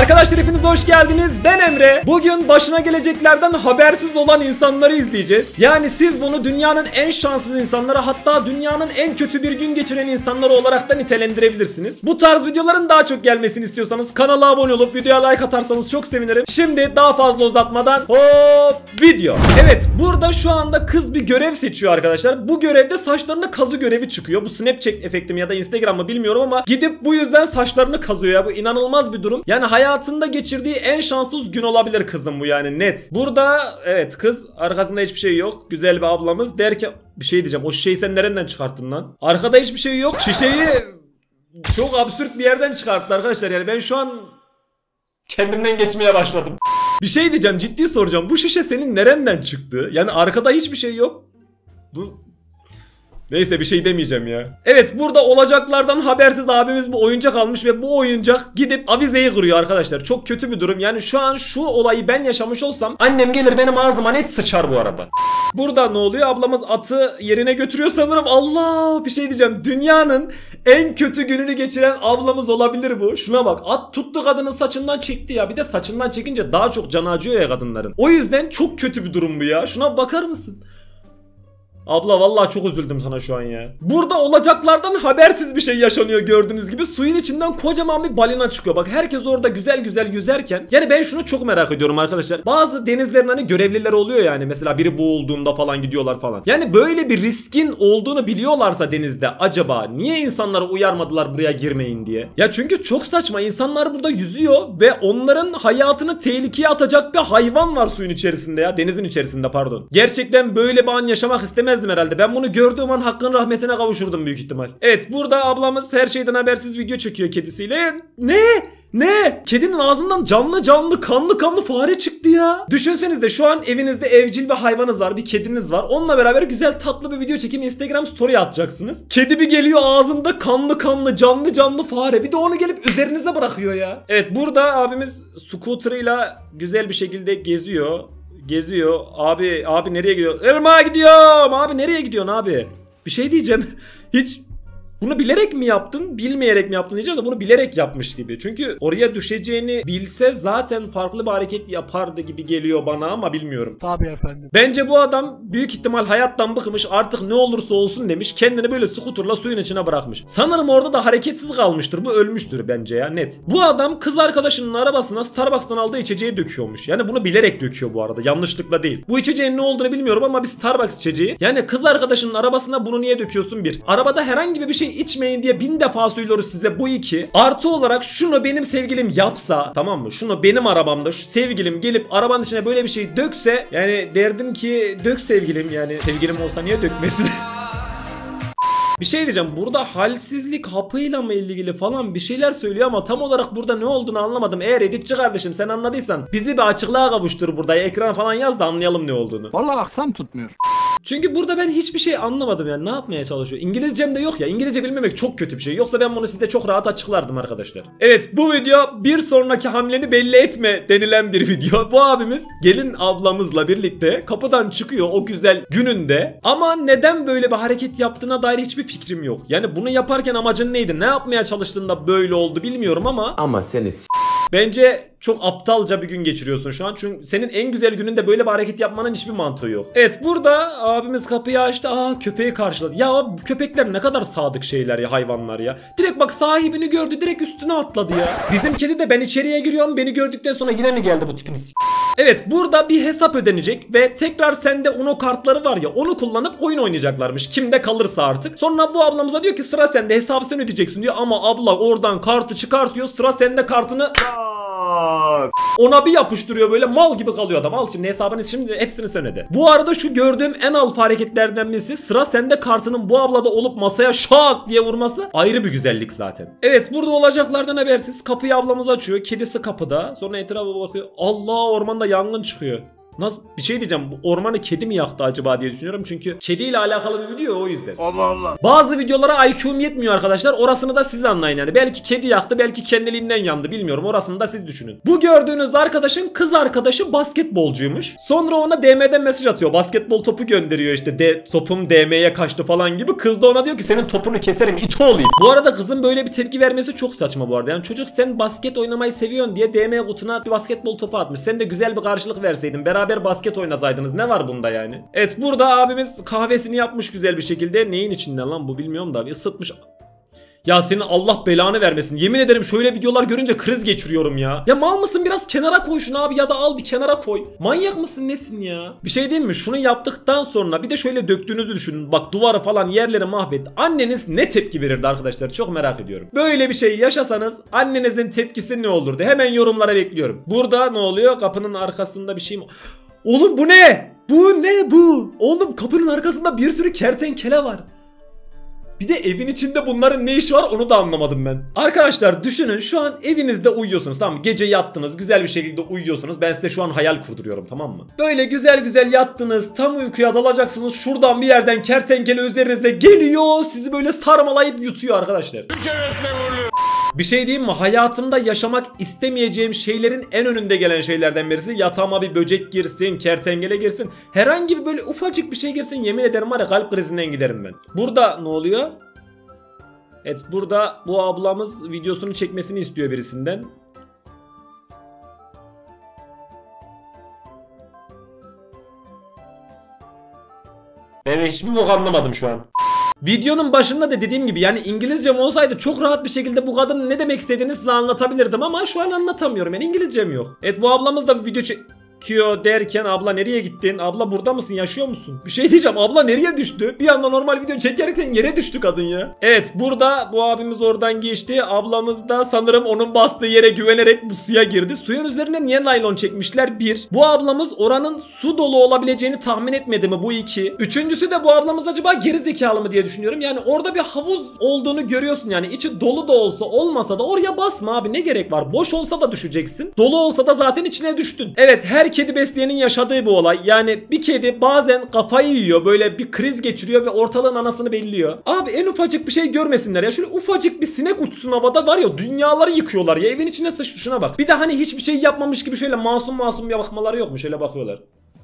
Arkadaşlar hepiniz hoş geldiniz. Ben Emre. Bugün başına geleceklerden habersiz olan insanları izleyeceğiz. Yani siz bunu dünyanın en şanssız insanları, hatta dünyanın en kötü bir gün geçiren insanları olarak da nitelendirebilirsiniz. Bu tarz videoların daha çok gelmesini istiyorsanız kanala abone olup videoya like atarsanız çok sevinirim. Şimdi daha fazla uzatmadan hop video. Evet, burada şu anda kız bir görev seçiyor arkadaşlar. Bu görevde saçlarını kazı görevi çıkıyor. Bu Snapchat efekti mi ya da Instagram mı bilmiyorum ama gidip bu yüzden saçlarını kazıyor ya. Bu inanılmaz bir durum. Yani hayatında geçirdiği en şanssız gün olabilir kızım bu, yani net. Burada evet, kız arkasında hiçbir şey yok. Güzel bir ablamız derken bir şey diyeceğim. O şişeyi sen nereden çıkarttın lan? Arkada hiçbir şey yok. Şişeyi çok absürt bir yerden çıkarttı arkadaşlar. Yani ben şu an kendimden geçmeye başladım. Bir şey diyeceğim, ciddi soracağım. Bu şişe senin nereden çıktı? Yani arkada hiçbir şey yok. Bu... Neyse, bir şey demeyeceğim ya. Evet, burada olacaklardan habersiz abimiz bir oyuncak almış ve bu oyuncak gidip avizeyi kırıyor arkadaşlar. Çok kötü bir durum. Yani şu an şu olayı ben yaşamış olsam annem gelir benim ağzıma net sıçar bu arada. Burada ne oluyor? Ablamız atı yerine götürüyor sanırım. Allah, bir şey diyeceğim. Dünyanın en kötü gününü geçiren ablamız olabilir bu. Şuna bak, at tuttu kadının saçından çekti ya. Bir de saçından çekince daha çok canı acıyor ya kadınların. O yüzden çok kötü bir durum bu ya. Şuna bakar mısın? Abla vallahi çok üzüldüm sana şu an ya. Burada olacaklardan habersiz bir şey yaşanıyor gördüğünüz gibi. Suyun içinden kocaman bir balina çıkıyor. Bak, herkes orada güzel güzel yüzerken. Yani ben şunu çok merak ediyorum arkadaşlar. Bazı denizlerin hani görevlileri oluyor yani. Mesela biri boğulduğunda falan gidiyorlar falan. Yani böyle bir riskin olduğunu biliyorlarsa denizde, acaba niye insanları uyarmadılar buraya girmeyin diye? Ya çünkü çok saçma. İnsanlar burada yüzüyor ve onların hayatını tehlikeye atacak bir hayvan var suyun içerisinde ya. Denizin içerisinde, pardon. Gerçekten böyle bir an yaşamak istemezdim herhalde. Ben bunu gördüğüm an hakkın rahmetine kavuşurdum büyük ihtimal. Evet, burada ablamız her şeyden habersiz video çekiyor kedisiyle. Ne? Kedinin ağzından canlı kanlı fare çıktı ya. Düşünsenize, şu an evinizde evcil bir hayvanınız var, bir kediniz var. Onunla beraber güzel tatlı bir video çekip Instagram story atacaksınız. Kedi bir geliyor, ağzında kanlı canlı fare. Bir de onu gelip üzerinize bırakıyor ya. Evet, burada abimiz scooter'ıyla güzel bir şekilde geziyor. Abi nereye gidiyor? Irmağa gidiyorum. Abi nereye gidiyorsun abi? Bir şey diyeceğim. Hiç bunu bilerek mi yaptın, bilmeyerek mi yaptın diyeceğim de bunu bilerek yapmış gibi. Çünkü oraya düşeceğini bilse zaten farklı bir hareket yapardı gibi geliyor bana ama bilmiyorum. Tabii efendim. Bence bu adam büyük ihtimal hayattan bıkmış, artık ne olursa olsun demiş. Kendini böyle skuterla suyun içine bırakmış. Sanırım orada da hareketsiz kalmıştır. Bu ölmüştür bence ya, net. Bu adam kız arkadaşının arabasına Starbucks'tan aldığı içeceği döküyormuş. Yani bunu bilerek döküyor bu arada. Yanlışlıkla değil. Bu içeceğin ne olduğunu bilmiyorum ama bir Starbucks içeceği. Yani kız arkadaşının arabasına bunu niye döküyorsun bir? Arabada herhangi bir şey içmeyin diye 1000 defa söylüyoruz size, bu iki. Artı olarak şunu benim sevgilim yapsa, tamam mı? Şunu benim arabamda şu sevgilim gelip arabanın içine böyle bir şey dökse, yani derdim ki dök sevgilim, yani sevgilim olsa niye dökmesin? Bir şey diyeceğim, burada halsizlik hapıyla mı ilgili falan bir şeyler söylüyor ama tam olarak burada ne olduğunu anlamadım. Eğer editçi kardeşim sen anladıysan bizi bir açıklığa kavuştur burada. Ekrana falan yaz da anlayalım ne olduğunu. Vallahi aksam tutmuyor. Çünkü burada ben hiçbir şey anlamadım yani, ne yapmaya çalışıyor? İngilizcem de yok ya, İngilizce bilmemek çok kötü bir şey. Yoksa ben bunu size çok rahat açıklardım arkadaşlar. Evet, bu video bir sonraki hamleni belli etme denilen bir video. Bu abimiz gelin ablamızla birlikte kapıdan çıkıyor o güzel gününde. Ama neden böyle bir hareket yaptığına dair hiçbir fikrim yok. Yani bunu yaparken amacın neydi? Ne yapmaya çalıştığında böyle oldu bilmiyorum ama seni bence çok aptalca bir gün geçiriyorsun şu an. Çünkü senin en güzel gününde böyle bir hareket yapmanın hiçbir mantığı yok. Evet, burada abimiz kapıyı açtı. Köpeği karşıladı. Ya bu köpekler ne kadar sadık şeyler ya, hayvanlar ya. Direkt bak, sahibini gördü, direkt üstüne atladı ya. Bizim kedi de ben içeriye giriyorum, beni gördükten sonra yine mi geldi bu tipiniz? Evet, burada bir hesap ödenecek ve tekrar sende Uno kartları var ya, onu kullanıp oyun oynayacaklarmış. Kimde kalırsa artık. Sonra bu ablamıza diyor ki sıra sende, hesabı sen ödeyeceksin diyor. Ama abla oradan kartı çıkartıyor, sıra sende kartını ona bir yapıştırıyor, böyle mal gibi kalıyor adam. Al şimdi hesabını, şimdi hepsini sen öde. Bu arada şu gördüğüm en alfa hareketlerden birisi, sıra sende kartının bu ablada olup masaya şak diye vurması ayrı bir güzellik zaten. Evet, burada olacaklardan habersiz kapıyı ablamız açıyor. Kedisi kapıda. Sonra etrafa bakıyor. Allah, ormanda yangın çıkıyor. Nasıl bir şey diyeceğim, bu ormanı kedi mi yaktı acaba diye düşünüyorum. Çünkü kediyle alakalı bir video, o yüzden. Allah Allah. Bazı videolara IQ'm yetmiyor arkadaşlar. Orasını da siz anlayın yani. Belki kedi yaktı, belki kendiliğinden yandı, bilmiyorum. Orasını da siz düşünün. Bu gördüğünüz arkadaşın kız arkadaşı basketbolcuymuş. Sonra ona DM'den mesaj atıyor. Basketbol topu gönderiyor işte. Topum DM'ye kaçtı falan gibi. Kız da ona diyor ki senin topunu keserim, it olayım. Bu arada kızın böyle bir tepki vermesi çok saçma bu arada. Yani çocuk sen basket oynamayı seviyorsun diye DM kutuna bir basketbol topu atmış. Sen de güzel bir karşılık verseydin, beraber basket oynasaydınız, ne var bunda yani? Evet, burada abimiz kahvesini yapmış güzel bir şekilde. Neyin içinden lan bu bilmiyorum da ısıtmış. Ya senin Allah belanı vermesin. Yemin ederim şöyle videolar görünce kriz geçiriyorum ya. Ya mal mısın, biraz kenara koy şunu abi, ya da al bir kenara koy. Manyak mısın nesin ya? Bir şey diyeyim mi? Şunu yaptıktan sonra bir de şöyle döktüğünüzü düşünün. Bak duvarı falan, yerleri mahvetti. Anneniz ne tepki verirdi arkadaşlar? Çok merak ediyorum. Böyle bir şey yaşasanız annenizin tepkisi ne olurdu? Hemen yorumlara bekliyorum. Burada ne oluyor? Kapının arkasında bir şey mi? Oğlum bu ne? Bu ne bu? Oğlum kapının arkasında bir sürü kertenkele var. Bir de evin içinde bunların ne işi var onu da anlamadım ben. Arkadaşlar düşünün, şu an evinizde uyuyorsunuz, tamam mı? Gece yattınız, güzel bir şekilde uyuyorsunuz. Ben size şu an hayal kurduruyorum, tamam mı? Böyle güzel güzel yattınız, tam uykuya dalacaksınız. Şuradan bir yerden kertenkele üzerinize geliyor, sizi böyle sarmalayıp yutuyor arkadaşlar. Bir şey diyeyim mi? Hayatımda yaşamak istemeyeceğim şeylerin en önünde gelen şeylerden birisi. Yatağıma bir böcek girsin, kertenkele girsin. Herhangi bir böyle ufacık bir şey girsin, yemin ederim var ya, kalp krizinden giderim ben. Burada ne oluyor? Evet, burada bu ablamız videosunu çekmesini istiyor birisinden. Ben hiçbir bok anlamadım şu an. Videonun başında da dediğim gibi, yani İngilizcem olsaydı çok rahat bir şekilde bu kadının ne demek istediğini size anlatabilirdim ama şu an anlatamıyorum. Yani İngilizcem yok. Evet, bu ablamız da bir video çekiyor derken, abla nereye gittin? Abla burada mısın? Yaşıyor musun? Bir şey diyeceğim, abla nereye düştü? Bir anda normal video çekerken yere düştü kadın ya. Evet, burada bu abimiz oradan geçti. Ablamız da sanırım onun bastığı yere güvenerek bu suya girdi. Suyun üzerine niye naylon çekmişler? Bir. Bu ablamız oranın su dolu olabileceğini tahmin etmedi mi? Bu iki. Üçüncüsü de bu ablamız acaba gerizekalı mı diye düşünüyorum. Yani orada bir havuz olduğunu görüyorsun, yani içi dolu da olsa olmasa da oraya basma abi, ne gerek var? Boş olsa da düşeceksin. Dolu olsa da zaten içine düştün. Evet, her kedi besleyenin yaşadığı bu olay. Yani bir kedi bazen kafayı yiyor, böyle bir kriz geçiriyor ve ortalığın anasını belliyor. Abi en ufacık bir şey görmesinler ya. Şöyle ufacık bir sinek uçsun havada var ya, dünyaları yıkıyorlar ya. Evin içine sıçtı, şuna bak. Bir de hani hiçbir şey yapmamış gibi şöyle masum masum bir bakmaları yok mu? Şöyle bakıyorlar.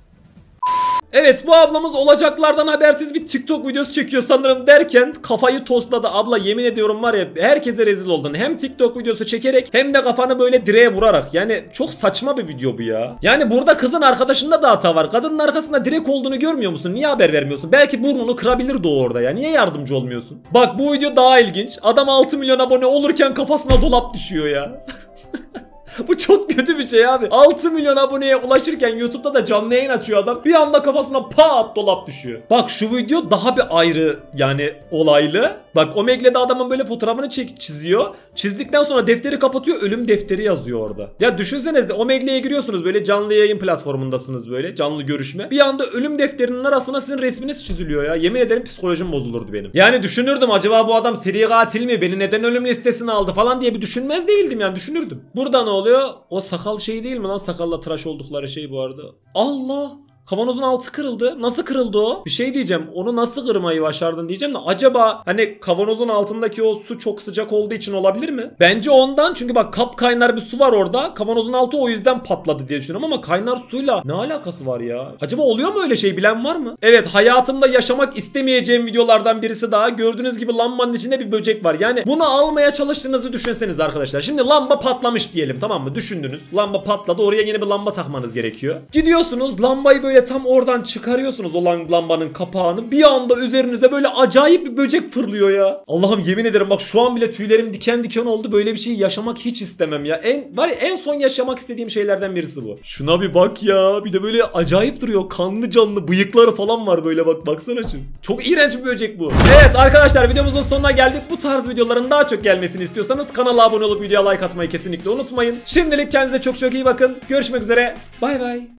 Evet, bu ablamız olacaklardan habersiz bir TikTok videosu çekiyor sanırım derken kafayı tosladı. Abla yemin ediyorum var ya, herkese rezil oldun. Hem TikTok videosu çekerek hem de kafanı böyle direğe vurarak. Yani çok saçma bir video bu ya. Yani burada kızın arkadaşında da hata var. Kadının arkasında direk olduğunu görmüyor musun? Niye haber vermiyorsun? Belki burnunu kırabilirdi o orada ya. Niye yardımcı olmuyorsun? Bak bu video daha ilginç. Adam 6 milyon abone olurken kafasına dolap düşüyor ya. Bu çok kötü bir şey abi. 6 milyon aboneye ulaşırken YouTube'da da canlı yayın açıyor adam. Bir anda kafasına pat dolap düşüyor. Bak şu video daha bir ayrı yani olaylı. Bak Omegle'de adamın böyle fotoğrafını çiziyor. Çizdikten sonra defteri kapatıyor. Ölüm defteri yazıyor orada. Ya düşünsenize, Omegle'ye giriyorsunuz, böyle canlı yayın platformundasınız, böyle canlı görüşme. Bir anda ölüm defterinin arasına sizin resminiz çiziliyor ya. Yemin ederim psikolojim bozulurdu benim. Yani düşünürdüm, acaba bu adam seri katil mi? Beni neden ölüm listesine aldı falan diye bir düşünmez değildim yani, düşünürdüm. Burada ne oluyor? O sakal şey değil mi lan? Sakalla tıraş oldukları şey bu arada. Allah! Kavanozun altı kırıldı. Nasıl kırıldı o? Bir şey diyeceğim. Onu nasıl kırmayı başardın diyeceğim de acaba hani kavanozun altındaki o su çok sıcak olduğu için olabilir mi? Bence ondan, çünkü bak kapkaynar bir su var orada. Kavanozun altı o yüzden patladı diye düşünüyorum ama kaynar suyla ne alakası var ya? Acaba oluyor mu öyle şey, bilen var mı? Evet, hayatımda yaşamak istemeyeceğim videolardan birisi daha. Gördüğünüz gibi lambanın içinde bir böcek var. Yani bunu almaya çalıştığınızı düşünseniz arkadaşlar. Şimdi lamba patlamış diyelim, tamam mı? Düşündünüz. Lamba patladı. Oraya yeni bir lamba takmanız gerekiyor. Gidiyorsunuz, lambayı böyle tam oradan çıkarıyorsunuz olan lambanın kapağını. Bir anda üzerinize böyle acayip bir böcek fırlıyor ya. Allah'ım yemin ederim bak şu an bile tüylerim diken diken oldu. Böyle bir şey yaşamak hiç istemem ya. En son yaşamak istediğim şeylerden birisi bu. Şuna bir bak ya. Bir de böyle acayip duruyor. Kanlı canlı bıyıkları falan var böyle, bak baksana şu. Çok iğrenç bir böcek bu. Evet arkadaşlar, videomuzun sonuna geldik. Bu tarz videoların daha çok gelmesini istiyorsanız kanala abone olup videoya like atmayı kesinlikle unutmayın. Şimdilik kendinize çok çok iyi bakın. Görüşmek üzere. Bay bay.